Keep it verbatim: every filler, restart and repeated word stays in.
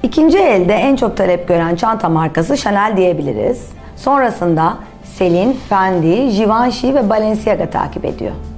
İkinci elde en çok talep gören çanta markası Chanel diyebiliriz. Sonrasında Celine, Fendi, Givenchy ve Balenciaga takip ediyor.